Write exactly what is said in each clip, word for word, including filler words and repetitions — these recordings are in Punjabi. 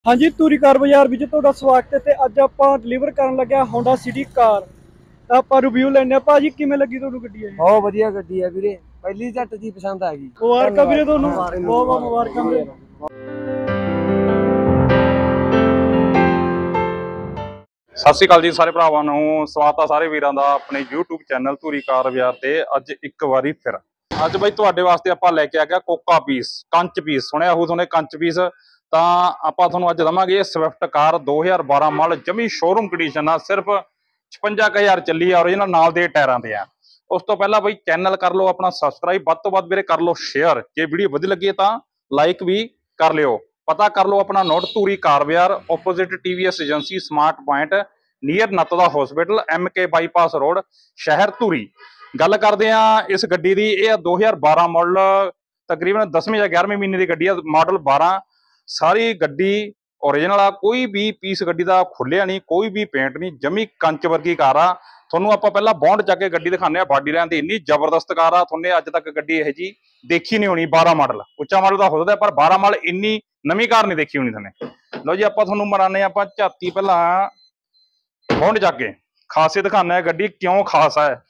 हाँ जी, ਧੂਰੀ ਕਾਰ ਬਾਜ਼ਾਰ ਵਿੱਚ ਤੁਹਾਡਾ ਸਵਾਗਤ ਹੈ। ਤੇ ਅੱਜ ਆਪਾਂ ਡਿਲੀਵਰ ਕਰਨ ਲੱਗਿਆ ਹੋਂਡਾ ਸਿਟੀ ਕਾਰ। ਤਾਂ ਆਪਾਂ ਰਿਵਿਊ ਲੈਣੇ ਆ। ਭਾਜੀ ਕਿਵੇਂ ਲੱਗੀ ਤੁਹਾਨੂੰ ਗੱਡੀ ਇਹ? ਬਹੁਤ ਵਧੀਆ ਗੱਡੀ ਹੈ ਵੀਰੇ, ਪਹਿਲੀ ਝੱਟ ਦੀ ਪਸੰਦ ਆ ਗਈ। ਮੁਬਾਰਕਾਂ ਵੀਰੇ ਤੁਹਾਨੂੰ, ਬਹੁਤ ਬਹੁਤ ਮੁਬਾਰਕਾਂ ਵੀਰੇ। ਸਤਿ ਸ਼੍ਰੀ ਅਕਾਲ ਜੀ ਸਾਰੇ ਭਰਾਵਾਂ ਨੂੰ, ਸਵਾਗਤ ਆ ਸਾਰੇ ਵੀਰਾਂ ਦਾ ਆਪਣੇ YouTube ਚੈਨਲ ਧੂਰੀ ਕਾਰ ਬਾਜ਼ਾਰ ਤੇ। ਅੱਜ ਇੱਕ ਵਾਰੀ ਫਿਰ ਅੱਜ ਬਾਈ ਤੁਹਾਡੇ ਵਾਸਤੇ ਆਪਾਂ ਲੈ ਕੇ ਆ ਗਿਆ ਕੋਕਾ ਪੀਸ, ਕੰਚ ਪੀਸ। ਸੁਣਿਆ ਹੋਊ ਤੁਹਾਨੂੰ ਕੰਚ ਪੀਸ। ਤਾਂ ਆਪਾਂ ਤੁਹਾਨੂੰ ਅੱਜ ਦਵਾਂਗੇ ਇਹ ਸਵਿਫਟ ਕਾਰ ਦੋ ਹਜ਼ਾਰ ਬਾਰਾਂ ਮਾਡਲ, ਜਮੀ ਸ਼ੋਰੂਮ ਕੰਡੀਸ਼ਨ ਆ, ਸਿਰਫ ਛਪੰਜਾ ਕੁ ਹਜ਼ਾਰ ਚੱਲੀ ਆ, ਔਰਿਜਨਲ ਨਾਲ ਦੇ ਟਾਇਰਾਂ ਤੇ ਆ। ਉਸ ਤੋਂ ਪਹਿਲਾਂ ਬਾਈ ਚੈਨਲ ਕਰ ਲਓ ਆਪਣਾ ਸਬਸਕ੍ਰਾਈਬ, ਵੱਧ ਤੋਂ ਵੱਧ ਵੀਰੇ ਕਰ ਲਓ ਸ਼ੇਅਰ, ਜੇ ਵੀਡੀਓ ਵਧੀਆ ਲੱਗੀ ਤਾਂ ਲਾਈਕ ਵੀ ਕਰ ਲਿਓ। ਪਤਾ ਕਰ ਲਓ ਆਪਣਾ ਨੋਟ ਧੂਰੀ ਕਾਰ ਬਾਜ਼ਾਰ, opposite TVS agency, smart point, near Natt ਦਾ hospital, M K bypass road, ਸ਼ਹਿਰ ਧੂਰੀ। ਗੱਲ ਕਰਦੇ ਆ ਇਸ ਗੱਡੀ ਦੀ। ਇਹ ਦੋ ਹਜ਼ਾਰ ਬਾਰਾਂ ਮਾਡਲ, ਤਕਰੀਬਨ ਦਸਵੇਂ ਜਾਂ ਗਿਆਰਵੇਂ ਮਹੀਨੇ ਦੀ ਗੱਡੀ ਆ, ਮਾਡਲ ਬਾਰਾਂ। ਸਾਰੀ ਗੱਡੀ ਓਰੀਜਨਲ ਆ, ਕੋਈ ਵੀ ਪੀਸ ਗੱਡੀ ਦਾ ਖੁੱਲਿਆ ਨਹੀਂ, ਕੋਈ ਵੀ ਪੇਂਟ ਨਹੀਂ, ਜਮੀ ਕੰਚ ਵਰਗੀ ਕਾਰ ਆ। ਤੁਹਾਨੂੰ ਆਪਾਂ ਪਹਿਲਾਂ ਬੌਂਡ ਚੱਕ ਕੇ ਗੱਡੀ ਦਿਖਾਉਂਦੇ ਆ। ਬਾਡੀ ਲਾਈਨ ਤੇ ਇੰਨੀ ਜ਼ਬਰਦਸਤ ਕਾਰ ਆ, ਤੁਹਾਨੂੰ ਅੱਜ ਤੱਕ ਗੱਡੀ ਇਹੋ ਜੀ ਦੇਖੀ ਨਹੀਂ ਹੋਣੀ। ਬਾਰਾਂ ਮਾਡਲ, ਉੱਚਾ ਮਾਡਲ ਤਾਂ ਹੋ ਸਕਦਾ ਪਰ ਬਾਰਾਂ ਮਾਡਲ ਇੰਨੀ ਨਵੀਂ ਕਾਰ ਨਹੀਂ ਦੇਖੀ ਹੋਣੀ ਤੁਹਾਨੂੰ। ਲਓ ਜੀ, ਆਪਾਂ ਤੁਹਾਨੂੰ ਮਰਾਨੇ ਆਪਾਂ ਝਾਤੀ ਪਹਿਲਾਂ ਬੌਂਡ ਚੱਕ ਕੇ ਖਾਸੀਅਤ ਦਿਖਾਉਂਦੇ ਆ ਗੱਡੀ ਕਿਉਂ ਖਾਸ ਹੈ।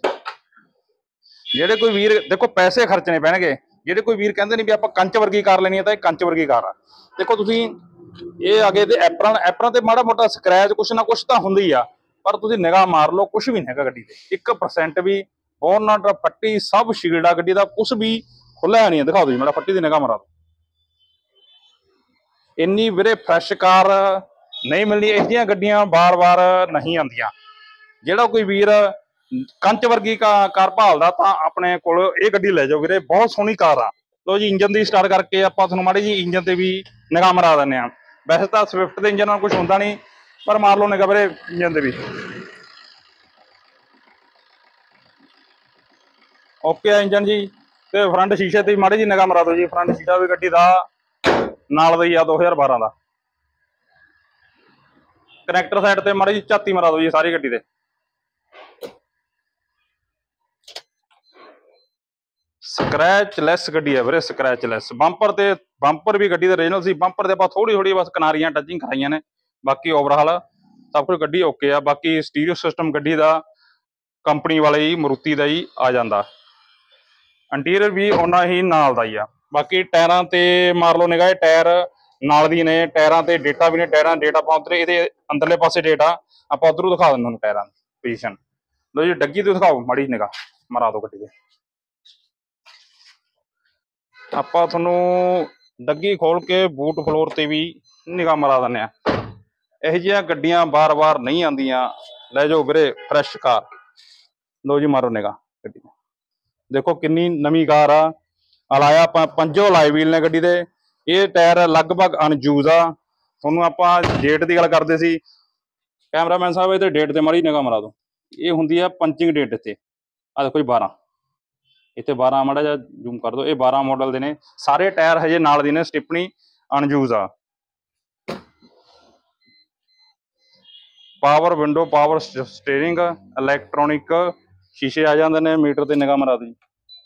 ਜਿਹੜੇ ਕੋਈ ਵੀਰ ਦੇਖੋ ਪੈਸੇ ਖਰਚਣੇ ਪੈਣਗੇ, ਜਿਹੜੇ ਕੋਈ ਵੀਰ ਕਹਿੰਦੇ ਨਹੀਂ ਵੀ ਆਪਾਂ ਕੰਚ ਵਰਗੀ ਕਾਰ ਲੈਣੀ ਹੈ, ਤਾਂ ਇਹ ਕੰਚ ਵਰਗੀ ਕਾਰ ਆ। ਦੇਖੋ ਤੁਸੀਂ ਇਹ ਅੱਗੇ ਤੇ ਐਪਰਨ ਐਪਰਾਂ ਤੇ ਮਾੜਾ ਮੋਟਾ ਸਕ੍ਰੈਚ ਕੁਛ ਨਾ ਕੁਛ ਤਾਂ ਹੁੰਦੀ ਆ, ਪਰ ਤੁਸੀਂ ਨਿਗਾਹ ਮਾਰ ਲਓ, ਕੁਛ ਵੀ ਨਹੀਂ ਹੈਗਾ ਗੱਡੀ ਤੇ, ਇੱਕ ਪਰਸੈਂਟ ਵੀ। ਬੋਨਟ, ਪੱਟੀ ਸਭ ਸ਼ੀਲਡ ਆ ਗੱਡੀ ਦਾ, ਕੁਛ ਵੀ ਖੁੱਲਿਆ ਨਹੀਂ ਹੈ। ਦਿਖਾਓ ਤੁਸੀਂ ਮੇਰਾ ਪੱਟੀ ਦੀ ਨਿਗਾਹ ਮਾਰਾ। ਇੰਨੀ ਵੀਰੇ ਫਰੈਸ਼ ਕਾਰ ਨਹੀਂ ਮਿਲਣੀ, ਇਹੋ ਜਿਹੀਆਂ ਗੱਡੀਆਂ ਬਾਰ-ਬਾਰ ਨਹੀਂ ਆਉਂਦੀਆਂ। ਜਿਹੜਾ ਕੋਈ ਵੀਰ ਕੰਚ ਵਰਗੀ ਕਾਰ ਭਾਲਦਾ ਤਾਂ ਆਪਣੇ ਕੋਲ ਇਹ ਗੱਡੀ ਲੈ ਜਾਓ ਵੀਰੇ, ਬਹੁਤ ਸੋਹਣੀ ਕਾਰ ਆ। ਲੋ ਜੀ, ਇੰਜਨ ਦੀ ਸਟਾਰਟ ਕਰਕੇ ਆਪਾਂ ਤੁਹਾਨੂੰ ਮਾੜੀ ਜੀ ਇੰਜਨ ਤੇ ਵੀ ਨਿਗਾਹ ਮਰਾ ਦਿੰਦੇ ਆ। ਵੈਸੇ ਤਾਂ ਸਵਿਫਟ ਦੇ ਇੰਜਨ ਨਾਲ ਕੁਝ ਹੁੰਦਾ ਨਹੀਂ, ਪਰ ਮਾਰ ਲਓ ਨਿਗਾਹ ਵੀਰੇ ਇੰਜਨ ਤੇ ਵੀ। ਓਕੇ ਆ ਇੰਜਨ ਜੀ। ਤੇ ਫਰੰਟ ਸ਼ੀਸ਼ੇ ਤੇ ਮਾੜੀ ਜੀ ਨਿਗਾਹ ਮਰਾ ਦਿਓ ਜੀ। ਫਰੰਟ ਸ਼ੀਸ਼ਾ ਵੀ ਗੱਡੀ ਦਾ ਨਾਲ ਦਾ ਹੀ ਆ, ਦੋ ਹਜ਼ਾਰ ਬਾਰਾਂ ਦਾ। ਕਨੈਕਟਰ ਸਾਈਡ ਤੇ ਮਾੜੀ ਜੀ ਝਾਤੀ ਮਰਾ ਦਿਓ ਜੀ ਸਾਰੀ ਗੱਡੀ ਦੇ। ਸਕ੍ਰੈਚ ਲੈਸ ਗੱਡੀ ਹੈ ਵੀਰੇ, ਸਕ੍ਰੈਚ ਲੈਸ। ਬੰਪਰ ਤੇ ਬੰਪਰ ਵੀ ਗੱਡੀ ਦਾ ਓਰੀਜਨਲ ਸੀ, ਬੰਪਰ ਤੇ ਆਪਾਂ ਥੋੜੀ ਥੋੜੀ ਬਸ ਕਿਨਾਰੀਆਂ ਟੱਚਿੰਗ ਕਰਾਈਆਂ ਨੇ, ਬਾਕੀ ਓਵਰਹਾਲ ਸਭ ਕੁਝ ਗੱਡੀ ਓਕੇ ਆ। ਬਾਕੀ ਸਟੀਰੀਓ ਸਿਸਟਮ ਗੱਡੀ ਦਾ ਕੰਪਨੀ ਵਾਲੇ ਹੀ, ਮਰੂਤੀ ਦਾ ਹੀ ਆ ਜਾਂਦਾ। ਇੰਟੀਰੀਅਰ ਵੀ ਉਹਨਾਂ ਹੀ ਨਾਲ ਦਾ ਹੀ ਆ। ਬਾਕੀ ਟਾਇਰਾਂ ਤੇ ਮਾਰ ਲਓ ਨਿਗਾਹ, ਟਾਇਰ ਨਾਲ ਦੀ ਨੇ, ਟਾਇਰਾਂ ਤੇ ਡੇਟਾ ਵੀ ਨੇ। ਟਾਇਰਾਂ ਡੇਟ ਆਪਾਂ ਉੱਧਰ ਇਹਦੇ ਅੰਦਰਲੇ ਪਾਸੇ ਡੇਟ ਆ, ਆਪਾਂ ਉੱਧਰੋਂ ਦਿਖਾ ਦਿੰਦੇ ਤੁਹਾਨੂੰ ਟਾਇਰਾਂ ਦੀ ਪੋਜੀਸ਼ਨ। ਲਓ ਜੀ, ਡੱਗੀ ਤੇ ਦਿਖਾਓ ਮਾੜੀ ਨਿਗਾਹ ਮਰਾ ਦਿਓ ਗੱਡੀ ਦੇ। ਆਪਾਂ ਤੁਹਾਨੂੰ ਡੱਗੀ ਖੋਲ ਕੇ ਬੂਟ ਫਲੋਰ ਤੇ ਵੀ ਨਿਗਾਹ ਮਰਾ ਦਿੰਦੇ ਆ। ਇਹੋ ਜਿਹੀਆਂ ਗੱਡੀਆਂ ਬਾਰ-ਬਾਰ ਨਹੀਂ ਆਉਂਦੀਆਂ, ਲੈ ਜਾਓ ਵੀਰੇ ਫਰੈਸ਼ ਕਾਰ। ਲਓ ਜੀ, ਮਾਰੋ ਨਿਗਾਹ ਗੱਡੀ ਨੂੰ, ਦੇਖੋ ਕਿੰਨੀ ਨਵੀਂ ਕਾਰ ਆ। ਅਲਾਇਆ ਆਪਾਂ ਪੰਜੋ ਅਲਾਈ ਵੀਲ ਨੇ ਗੱਡੀ ਦੇ। ਇਹ ਟਾਇਰ ਲਗਭਗ ਅਨਯੂਜ਼ ਆ। ਤੁਹਾਨੂੰ ਆਪਾਂ ਡੇਟ ਦੀ ਗੱਲ ਕਰਦੇ ਸੀ, ਕੈਮਰਾਮੈਨ ਸਾਹਿਬ ਇਹਦੇ ਡੇਟ ਤੇ ਮਾੜੀ ਨਿਗਾਹ ਮਰਾ ਦਿਓ। ਇਹ ਹੁੰਦੀ ਆ ਪੰਚਿੰਗ ਡੇਟ ਇੱਥੇ, ਆ ਦੇਖੋ ਜੀ ਬਾਰਾਂ, ਇੱਥੇ ਬਾਰਾਂ, ਮਾੜਾ ਜਿਹਾ ਜ਼ੂਮ ਕਰ ਦਿਓ। ਇਹ ਬਾਰਾਂ ਮਾਡਲ ਦੇ ਨੇ ਸਾਰੇ ਟਾਇਰ, ਹਜੇ ਨਾਲ ਦੀ ਨੇ, ਸਟਿਪਣੀ ਅਨਯੂਜ਼ ਆ। Power window, power steering, electronic ਸ਼ੀਸ਼ੇ ਆ ਜਾਂਦੇ ਨੇ। ਮੀਟਰ ਤੇ ਨਿਗਾਹ ਮਰਾ ਦਿਓ।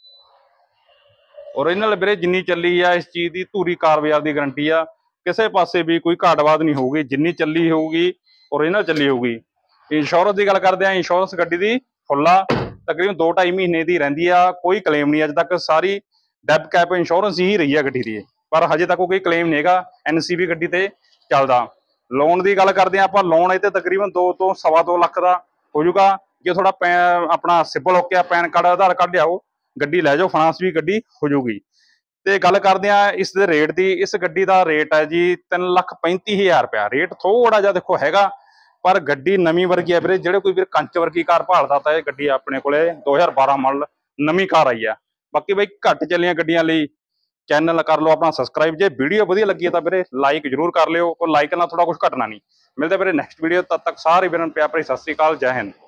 ਓਰੀਜਨਲ ਵੀਰੇ ਜਿੰਨੀ ਚੱਲੀ ਆ ਇਸ ਚੀਜ਼ ਦੀ ਧੂਰੀ ਕਾਰ ਬਾਜ਼ਾਰ ਦੀ ਗਰੰਟੀ ਆ, ਕਿਸੇ ਪਾਸੇ ਵੀ ਕੋਈ ਘਾਟਵਾਦ ਨਹੀਂ ਹੋਊਗੀ। ਜਿੰਨੀ ਚੱਲੀ ਹੋਊਗੀ ਓਰੀਜਨਲ ਚੱਲੀ ਹੋਊਗੀ। ਇੰਸ਼ੋਰੈਂਸ ਦੀ ਗੱਲ ਕਰਦੇ ਆ, ਇੰਸ਼ੋਰੈਂਸ ਗੱਡੀ ਦੀ ਫੁੱਲ ਆ, ਤਕਰੀਬਨ ਦੋ ਢਾਈ ਮਹੀਨੇ ਦੀ ਰਹਿੰਦੀ ਆ, ਕੋਈ ਕਲੇਮ ਨਹੀਂ ਅੱਜ ਤੱਕ। ਸਾਰੀ ਡੈਬ ਕੈਪ ਇੰਸ਼ੋਰੈਂਸ ਹੀ ਰਹੀ ਆ ਗੱਡੀ ਦੀ, ਪਰ ਹਜੇ ਤੱਕ ਕੋਈ ਕਲੇਮ ਨਹੀਂ ਹੈਗਾ। ਐਨਸੀ ਵੀ ਗੱਡੀ ਤੇ ਚੱਲਦਾ। ਲੋਨ ਦੀ ਗੱਲ ਕਰਦੇ ਆ ਆਪਾਂ, ਲੋਨ ਇਹ ਤੇ ਤਕਰੀਬਨ ਦੋ ਤੋਂ ਸਵਾ ਦੋ ਲੱਖ ਦਾ ਹੋ ਜਾਊਗਾ। ਜੇ ਥੋੜਾ ਪੈ ਆਪਣਾ ਸਿਬਲ ਓਕੇ ਆ, ਪੈਨ ਕਾਰਡ, ਆਧਾਰ ਕਾਰਡ ਲਿਆਓ, ਗੱਡੀ ਲੈ ਜਾਓ, ਫਾਈਨਾਂਸ ਵੀ ਗੱਡੀ ਹੋ ਜਾਊਗੀ। ਤੇ ਗੱਲ ਕਰਦੇ ਆ ਇਸ ਦੇ ਰੇਟ ਦੀ। ਇਸ ਗੱਡੀ ਦਾ ਰੇਟ ਹੈ ਜੀ ਤਿੰਨ ਲੱਖ ਪੈਂਤੀ ਹਜ਼ਾਰ ਰੁਪਇਆ। ਰੇਟ ਥੋੜਾ ਜਿਹਾ ਦੇਖੋ ਹੈਗਾ, ਪਰ ਗੱਡੀ ਨਵੀਂ ਵਰਗੀ ਹੈ ਵੀਰੇ। ਜਿਹੜੇ ਕੋਈ ਵੀਰ ਕੰਚ ਵਰਗੀ ਕਾਰ ਭਾਲਦਾ ਤਾਂ ਇਹ ਗੱਡੀ ਆਪਣੇ ਕੋਲੇ ਦੋ ਹਜ਼ਾਰ ਬਾਰਾਂ ਮਾਡਲ ਨਵੀਂ ਕਾਰ ਆਈ ਆ। ਬਾਕੀ ਬਈ ਘੱਟ ਚੱਲੀਆਂ ਗੱਡੀਆਂ ਲਈ ਚੈਨਲ ਕਰ ਲਓ ਆਪਣਾ ਸਬਸਕ੍ਰਾਈਬ। ਜੇ ਵੀਡੀਓ ਵਧੀਆ ਲੱਗੀ ਤਾਂ ਵੀਰੇ ਲਾਈਕ ਜ਼ਰੂਰ ਕਰ ਲਿਓ, ਕੋਈ ਲਾਈਕ ਨਾਲ ਥੋੜਾ ਕੁਝ ਘਟਣਾ ਨਹੀਂ। ਮਿਲਦੇ ਵੀਰੇ ਨੈਕਸਟ ਵੀਡੀਓ, ਤਦ ਤੱਕ ਸਾਰੇ ਵੀਰਾਂ ਨੂੰ ਪਿਆਰ ਭਰੀ ਸਤਿ ਸ੍ਰੀ ਅਕਾਲ, ਜੈ ਹਿੰਦ।